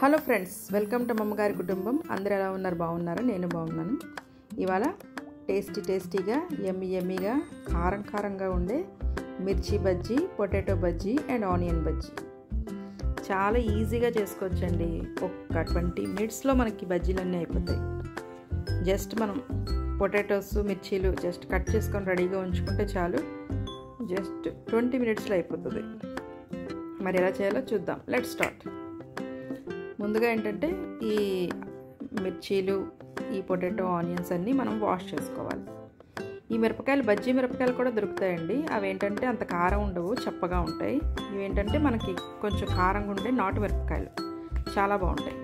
Hello friends, welcome to మమ్మగారి కుటుంబం. అందరూ ఎలా ఉన్నారు? బాగున్నారా? నేను బాగున్నాను. ఇవాళ టేస్టీగా యమ్మీగా కారంగా ఉండే mirchi bajji, potato bajji and onion bajji చాలా ఈజీగా చేసుకోవచ్చండి. ఒక్క 20 మినిట్స్లో మనకి బజ్జీలన్నీ అయిపోతాయి. జస్ట్ మనం పొటాటోస్, మిర్చీలు జస్ట్ కట్ చేసుకొని రెడీగా ఉంచుకుంటే చాలు. జస్ట్ 20 మినిట్స్లో అయిపోతుంది. మరి ఎలా చేయాలో చూద్దాం. Let's start. ముందుగా ఏంటంటే ఈ మిర్చీలు, ఈ పొటాటో, ఆనియన్స్ అన్నీ మనం వాష్ చేసుకోవాలి. ఈ మిరపకాయలు, బజ్జీ మిరపకాయలు కూడా దొరుకుతాయండి. అవి ఏంటంటే అంత కారం ఉండవు, చప్పగా ఉంటాయి. ఇవేంటంటే మనకి కొంచెం కారంగా ఉండే నాటు మిరపకాయలు చాలా బాగుంటాయి.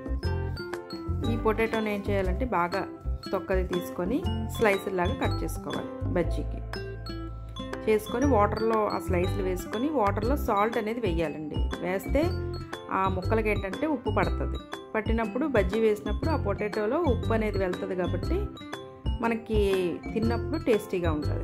ఈ పొటాటోని ఏం చేయాలంటే బాగా తొక్కది తీసుకొని స్లైసుల్లాగా కట్ చేసుకోవాలి. బజ్జీకి చేసుకొని వాటర్లో ఆ స్లైస్లు వేసుకొని వాటర్లో సాల్ట్ అనేది వేయాలండి. వేస్తే ఆ ముక్కలకి ఏంటంటే ఉప్పు పడుతుంది. పట్టినప్పుడు బజ్జీ వేసినప్పుడు ఆ పొటాటోలో ఉప్పు అనేది వెళ్తుంది కాబట్టి మనకి తిన్నప్పుడు టేస్టీగా ఉంటుంది.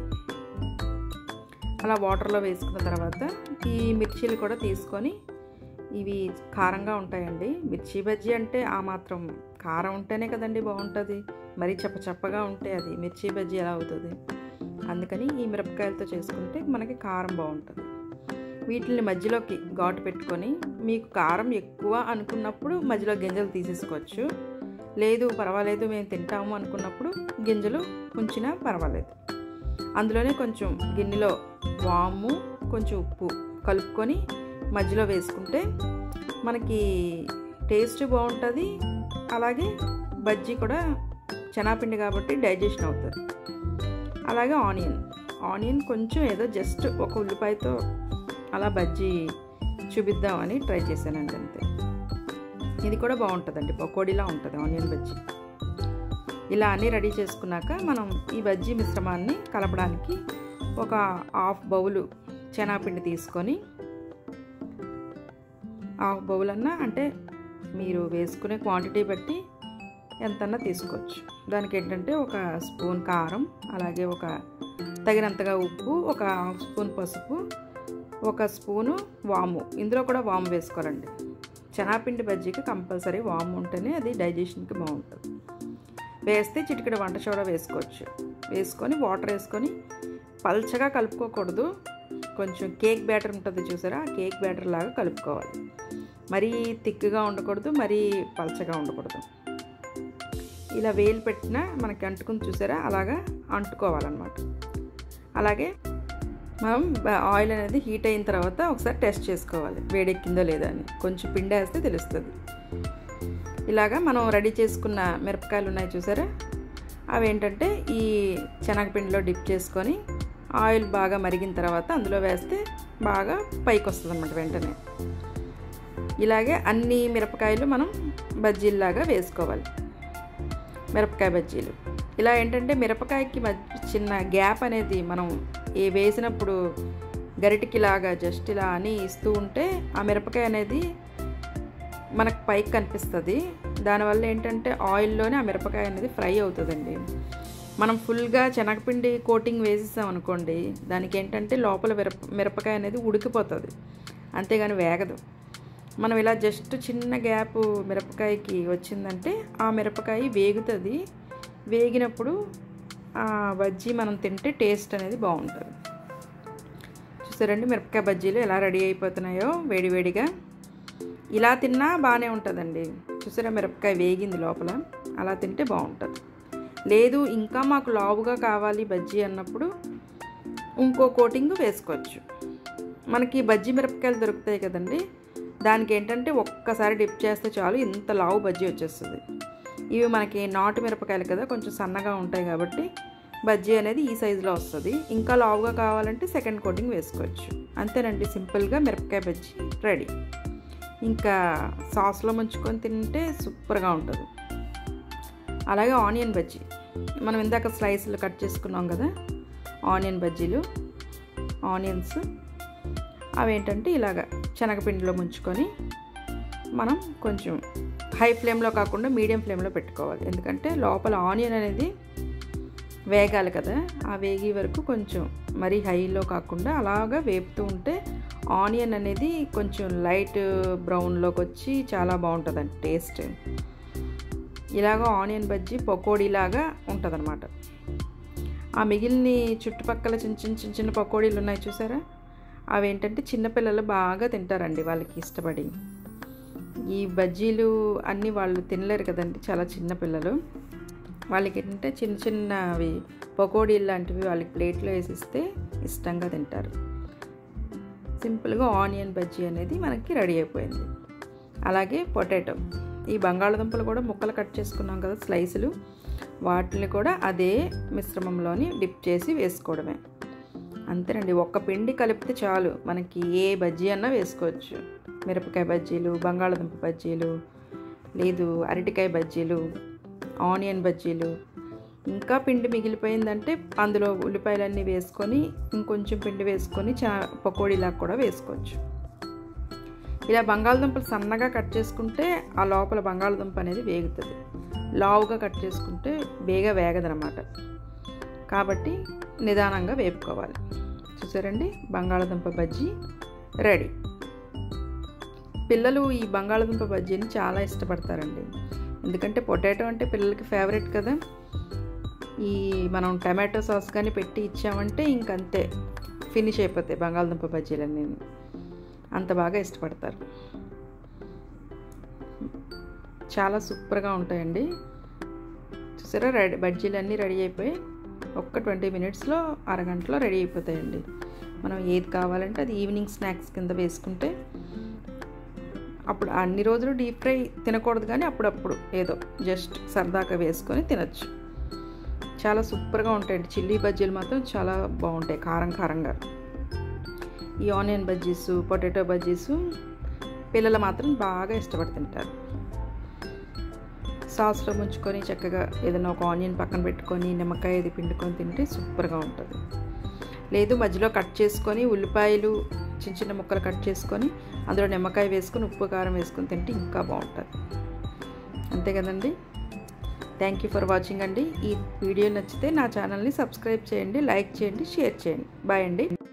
అలా వాటర్లో వేసుకున్న తర్వాత ఈ మిర్చీలు కూడా తీసుకొని, ఇవి కారంగా ఉంటాయండి. మిర్చి బజ్జీ అంటే ఆ మాత్రం కారం ఉంటేనే కదండి బాగుంటుంది. మరీ చప్పగా ఉంటే అది మిర్చి బజ్జీ ఎలా అవుతుంది? అందుకని ఈ మిరపకాయలతో చేసుకుంటే మనకి కారం బాగుంటుంది. వీటిని మధ్యలోకి ఘాటు పెట్టుకొని, మీకు కారం ఎక్కువ అనుకున్నప్పుడు మధ్యలో గింజలు తీసేసుకోవచ్చు. లేదు పర్వాలేదు మేము తింటాము అనుకున్నప్పుడు గింజలు ఉంచినా పర్వాలేదు. అందులోనే కొంచెం గిన్నెలో వాము, కొంచెం ఉప్పు కలుపుకొని మధ్యలో వేసుకుంటే మనకి టేస్ట్ బాగుంటుంది. అలాగే బజ్జీ కూడా శనగపిండి కాబట్టి డైజెషన్ అవుతుంది. అలాగే ఆనియన్ కొంచెం ఏదో జస్ట్ ఒక ఉల్లిపాయతో అలా బజ్జీ చూపిద్దామని ట్రై చేశానండి, అంతే. ఇది కూడా బాగుంటుందండి, పకోడీలా ఉంటుంది ఆనియన్ బజ్జీ. ఇలా అన్నీ రెడీ చేసుకున్నాక మనం ఈ బజ్జీ మిశ్రమాన్ని కలపడానికి ఒక హాఫ్ బౌలు శనగపిండి తీసుకొని, హాఫ్ బౌల్ అన్నా అంటే మీరు వేసుకునే క్వాంటిటీ బట్టి ఎంతన్నా తీసుకోవచ్చు. దానికి ఏంటంటే ఒక స్పూన్ కారం, అలాగే ఒక తగినంతగా ఉప్పు, ఒక హాఫ్ స్పూన్ పసుపు, ఒక స్పూను వాము. ఇందులో కూడా వాము వేసుకోవాలండి. శనగపిండి బజ్జీకి కంపల్సరీ వాము ఉంటేనే అది డైజెషన్కి బాగుంటుంది. వేస్తే చిటికెడు వంట సోడా వేసుకోవచ్చు. వేసుకొని వాటర్ వేసుకొని పల్చగా కలుపుకోకూడదు. కొంచెం కేక్ బ్యాటర్ ఉంటుంది చూసారా, ఆ కేక్ బ్యాటర్ లాగా కలుపుకోవాలి. మరీ థిక్గా ఉండకూడదు, మరీ పల్చగా ఉండకూడదు. ఇలా వేలు పెట్టినా మనకి అంటుకుని చూసారా, అలాగా అంటుకోవాలన్నమాట. అలాగే మనం ఆయిల్ అనేది హీట్ అయిన తర్వాత ఒకసారి టెస్ట్ చేసుకోవాలి వేడెక్కిందో లేదా అని. కొంచెం పిండి వేస్తే తెలుస్తుంది. ఇలాగా మనం రెడీ చేసుకున్న మిరపకాయలు ఉన్నాయి చూసారా, అవి ఏంటంటే ఈ శనగపిండిలో డిప్ చేసుకొని ఆయిల్ బాగా మరిగిన తర్వాత అందులో వేస్తే బాగా పైకి వస్తుంది అన్నమాట వెంటనే. ఇలాగే అన్ని మిరపకాయలు మనం బజ్జీల్లాగా వేసుకోవాలి, మిరపకాయ బజ్జీలు. ఇలా ఏంటంటే మిరపకాయకి చిన్న గ్యాప్ అనేది మనం వేసినప్పుడు గరిటికి లాగా జస్ట్ ఇలా అని ఇస్తూ ఉంటే ఆ మిరపకాయ అనేది మనకు పైకి కనిపిస్తుంది. దానివల్ల ఏంటంటే ఆయిల్లోనే ఆ మిరపకాయ అనేది ఫ్రై అవుతుందండి. మనం ఫుల్గా శనగపిండి కోటింగ్ వేసేసాం అనుకోండి, దానికి ఏంటంటే లోపల మిరపకాయ అనేది ఉడికిపోతుంది, అంతేగాని వేగదు. మనం ఇలా జస్ట్ చిన్న గ్యాప్ మిరపకాయకి వచ్చిందంటే ఆ మిరపకాయ వేగుతుంది. వేగినప్పుడు ఆ బజ్జీ మనం తింటే టేస్ట్ అనేది బాగుంటుంది. చూసారండి మిరపకాయ బజ్జీలు ఎలా రెడీ అయిపోతున్నాయో వేడివేడిగా. ఇలా తిన్నా బాగానే ఉంటుందండి. చూసారా మిరపకాయ వేగింది లోపల, అలా తింటే బాగుంటుంది. లేదు ఇంకా మాకు లావుగా కావాలి బజ్జీ అన్నప్పుడు ఇంకో కోటింగ్ వేసుకోవచ్చు. మనకి బజ్జీ మిరపకాయలు దొరుకుతాయి కదండి, దానికి ఏంటంటే ఒక్కసారి డిప్ చేస్తే చాలు, ఇంత లావు బజ్జీ వచ్చేస్తుంది. ఇవి మనకి నాటు మిరపకాయలు కదా, కొంచెం సన్నగా ఉంటాయి కాబట్టి బజ్జీ అనేది ఈ సైజులో వస్తుంది. ఇంకా లావుగా కావాలంటే సెకండ్ కోటింగ్ వేసుకోవచ్చు. అంతేనండి, సింపుల్గా మిరపకాయ బజ్జీ రెడీ. ఇంకా సాస్లో ముంచుకొని తింటే సూపర్గా ఉంటుంది. అలాగే ఆనియన్ బజ్జీ, మనం ఇందాక స్లైస్లు కట్ చేసుకున్నాం కదా ఆనియన్ బజ్జీలు, ఆనియన్స్ అవేంటంటే ఇలాగ శనగపిండిలో ముంచుకొని మనం కొంచెం హై ఫ్లేమ్లో కాకుండా మీడియం ఫ్లేమ్లో పెట్టుకోవాలి. ఎందుకంటే లోపల ఆనియన్ అనేది వేగాలి కదా, ఆ వేగే వరకు కొంచెం మరీ హైలో కాకుండా అలాగా వేపుతూ ఉంటే ఆనియన్ అనేది కొంచెం లైట్ బ్రౌన్లోకి వచ్చి చాలా బాగుంటుందండి టేస్ట్. ఇలాగ ఆనియన్ బజ్జీ పకోడీలాగా ఉంటుందన్నమాట. ఆ మిగిలిన చుట్టుపక్కల చిన్న చిన్న పకోడీలు ఉన్నాయి చూసారా, అవి ఏంటంటే చిన్నపిల్లలు బాగా తింటారండి, వాళ్ళకి ఇష్టపడి. ఈ బజ్జీలు అన్నీ వాళ్ళు తినలేరు కదండి, చాలా చిన్నపిల్లలు. వాళ్ళకి ఏంటంటే చిన్నవి పకోడీలు లాంటివి వాళ్ళకి ప్లేట్లో వేసిస్తే ఇష్టంగా తింటారు. సింపుల్గా ఆనియన్ బజ్జీ అనేది మనకి రెడీ అయిపోయింది. అలాగే పొటాటో, ఈ బంగాళదుంపలు కూడా ముక్కలు కట్ చేసుకున్నాం కదా స్లైసులు, వాటిని కూడా అదే మిశ్రమంలోని డిప్ చేసి వేసుకోవడమే. అంతేనండి, ఒక్క పిండి కలిపితే చాలు, మనకి ఏ బజ్జీ అన్నా వేసుకోవచ్చు. మిరపకాయ బజ్జీలు, బంగాళదుంప బజ్జీలు, లేదు అరటికాయ బజ్జీలు, ఆనియన్ బజ్జీలు. ఇంకా పిండి మిగిలిపోయిందంటే అందులో ఉల్లిపాయలన్నీ వేసుకొని ఇంకొంచెం పిండి వేసుకొని పకోడీలాగా కూడా వేసుకోవచ్చు. ఇలా బంగాళదుంపలు సన్నగా కట్ చేసుకుంటే ఆ లోపల బంగాళదుంప అనేది వేగుతుంది. లావుగా కట్ చేసుకుంటే వేగదనమాట. కాబట్టి నిదానంగా వేపుకోవాలి. చూసారండి, బంగాళదుంప బజ్జీ రెడీ. పిల్లలు ఈ బంగాళదుంప బజ్జీని చాలా ఇష్టపడతారండి, ఎందుకంటే పొటాటో అంటే పిల్లలకి ఫేవరెట్ కదా. ఈ మనం టమాటో సాస్ కానీ పెట్టి ఇచ్చామంటే ఇంకంతే, ఫినిష్ అయిపోతాయి బంగాళదుంప బజ్జీలన్నీ, అంత బాగా ఇష్టపడతారు. చాలా సూపర్గా ఉంటాయండి. చూసారా, బజ్జీలు రెడీ అయిపోయి ఒక్క 20 మినిట్స్లో, అరగంటలో రెడీ అయిపోతాయండి. మనం ఏది కావాలంటే అది ఈవినింగ్ స్నాక్స్ కింద వేసుకుంటే, అప్పుడు అన్ని రోజులు డీప్ ఫ్రై తినకూడదు కానీ అప్పుడప్పుడు ఏదో జస్ట్ సరదాగా వేసుకొని తినచ్చు. చాలా సూపర్గా ఉంటాయండి. చిల్లీ బజ్జీలు మాత్రం చాలా బాగుంటాయి, కారంగా. ఈ ఆనియన్ బజ్జీసు, పొటాటో బజ్జీసు పిల్లలు మాత్రం బాగా ఇష్టపడి తింటారు. సాస్లో ముంచుకొని చక్కగా ఏదైనా ఒక ఆనియన్ పక్కన పెట్టుకొని నిమ్మకాయ ఇది పిండుకొని తింటే సూపర్గా ఉంటుంది. లేదు మధ్యలో కట్ చేసుకొని ఉల్లిపాయలు చిన్న ముక్కలు కట్ చేసుకొని అందులో నిమ్మకాయ వేసుకొని ఉప్పు కారం వేసుకొని తింటే ఇంకా బాగుంటుంది. అంతే కదండి. థ్యాంక్ యూ ఫర్ వాచింగ్ అండి. ఈ వీడియో నచ్చితే నా ఛానల్ని సబ్స్క్రైబ్ చేయండి, లైక్ చేయండి, షేర్ చేయండి. బాయ్ అండి.